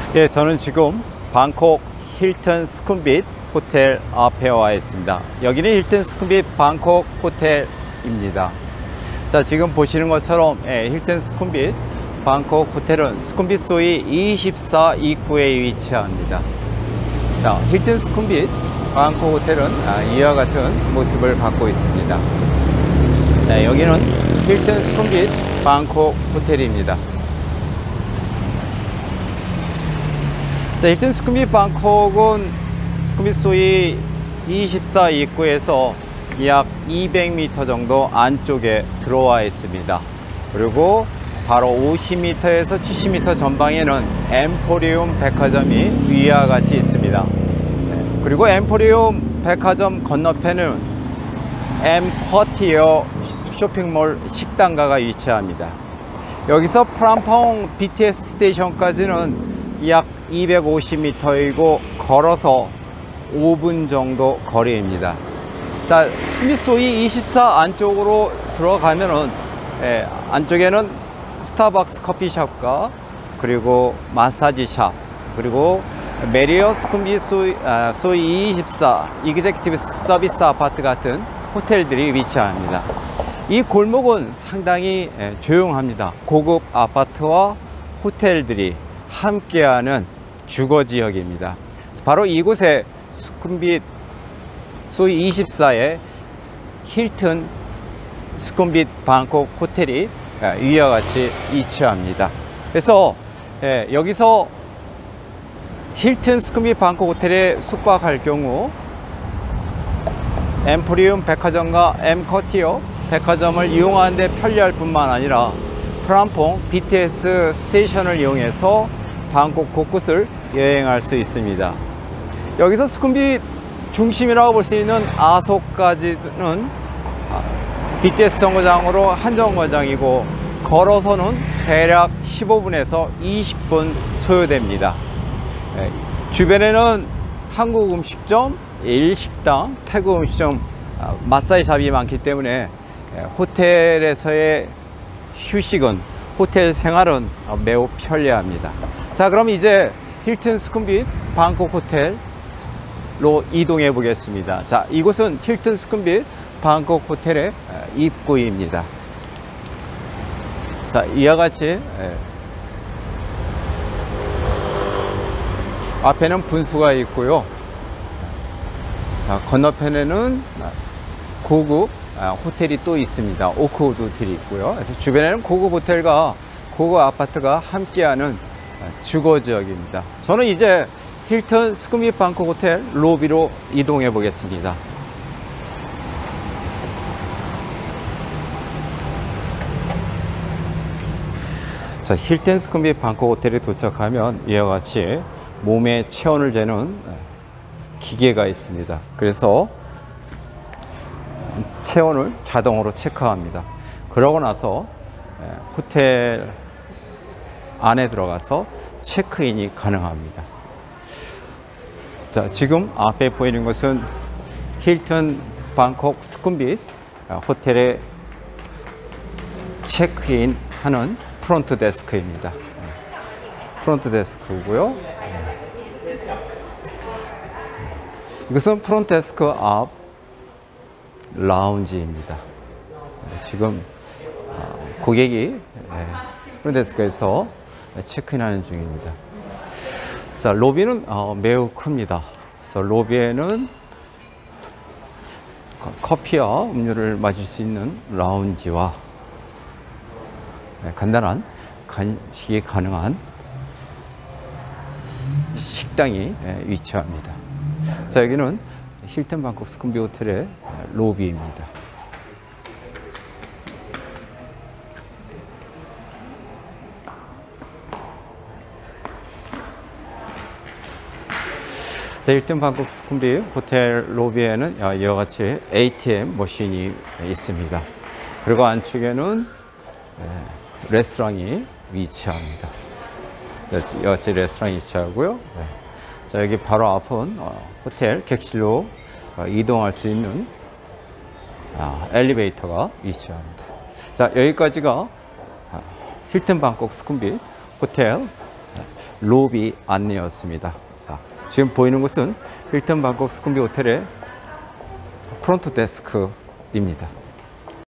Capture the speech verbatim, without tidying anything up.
예, 저는 지금 방콕 힐튼 스쿰빗 호텔 앞에 와 있습니다. 여기는 힐튼 스쿰빗 방콕 호텔입니다. 자, 지금 보시는 것처럼 예, 힐튼 스쿰빗 방콕 호텔은 스쿰빗 소이 이십사 입구에 위치합니다. 자, 힐튼 스쿰빗 방콕 호텔은 아, 이와 같은 모습을 갖고 있습니다. 네, 여기는 힐튼 스쿰빗 방콕 호텔입니다. 자, 힐튼 스쿰빗 방콕은 스쿰빗 소이 이십사 입구에서 약 이백 미터 정도 안쪽에 들어와 있습니다. 그리고 바로 오십 미터에서 칠십 미터 전방에는 엠포리움 백화점이 위와 같이 있습니다. 네, 그리고 엠포리움 백화점 건너편은 엠쿼티어 쇼핑몰 식당가가 위치합니다. 여기서 프람퐁 비티에스 스테이션까지는 약 이백오십 미터이고 걸어서 오 분 정도 거리입니다. 자, 스쿰빗 소이 이십사 안쪽으로 들어가면은 예, 안쪽에는 스타벅스 커피숍과 그리고 마사지샵, 그리고 메리어 스쿰빗 소이, 아, 소이 이십사 이그제큐티브 서비스 아파트 같은 호텔들이 위치합니다. 이 골목은 상당히 예, 조용합니다. 고급 아파트와 호텔들이 함께하는 주거지역입니다. 바로 이곳에 스쿰빗 소이 이십사의 힐튼 스쿰빗 방콕 호텔이 위와 같이 위치합니다. 그래서 예, 여기서 힐튼 스쿰빗 방콕 호텔에 숙박할 경우 엠포리움 백화점과 엠쿼티어 백화점을 이용하는 데 편리할 뿐만 아니라 프람퐁 비티에스 스테이션을 이용해서 방콕 곳곳을 여행할 수 있습니다. 여기서 스쿰빗 중심이라고 볼 수 있는 아소까지는 비티에스 정거장으로 한 정거장이고 걸어서는 대략 십오 분에서 이십 분 소요됩니다. 주변에는 한국 음식점, 일식당, 태국 음식점, 마사지샵이 많기 때문에 호텔에서의 휴식은, 호텔 생활은 매우 편리합니다. 자, 그럼 이제 힐튼 스쿰빗 방콕 호텔로 이동해 보겠습니다. 자, 이곳은 힐튼 스쿰빗 방콕 호텔의 입구입니다. 자, 이와 같이 앞에는 분수가 있고요. 자, 건너편에는 고급 호텔이 또 있습니다. 오크우드 호텔이 있고요. 그래서 주변에는 고급 호텔과 고급 아파트가 함께하는 주거지역입니다. 저는 이제 힐튼 스쿰빗 방콕 호텔 로비로 이동해 보겠습니다. 자, 힐튼 스쿰빗 방콕 호텔에 도착하면 이와 같이 몸의 체온을 재는 기계가 있습니다. 그래서 체온을 자동으로 체크합니다. 그러고 나서 호텔 안에 들어가서 체크인이 가능합니다. 자, 지금 앞에 보이는 것은 힐튼 방콕 스쿰빗 호텔에 체크인 하는 프론트 데스크입니다. 프론트 데스크고요. 이것은 프론트 데스크 앞 라운지입니다. 지금 고객이 프론트 데스크에서 체크인하는 중입니다. 자, 로비는 어, 매우 큽니다. 그래서 로비에는 커피와 음료를 마실 수 있는 라운지와 간단한 간식이 가능한 식당이 위치합니다. 자, 여기는 힐튼 방콕 스쿰빗 호텔의 로비입니다. 자, 힐튼 방콕 스쿰빗 호텔 로비에는 이와 같이 에이티엠 머신이 있습니다. 그리고 안쪽에는 레스토랑이 위치합니다. 이와 같이 레스토랑이 위치하고요. 자, 여기 바로 앞은 호텔 객실로 이동할 수 있는 엘리베이터가 위치합니다. 자, 여기까지가 힐튼 방콕 스쿰빗 호텔 로비 안내였습니다. 자, 지금 보이는 곳은 힐튼 방콕 스쿤비 호텔의 프론트 데스크입니다.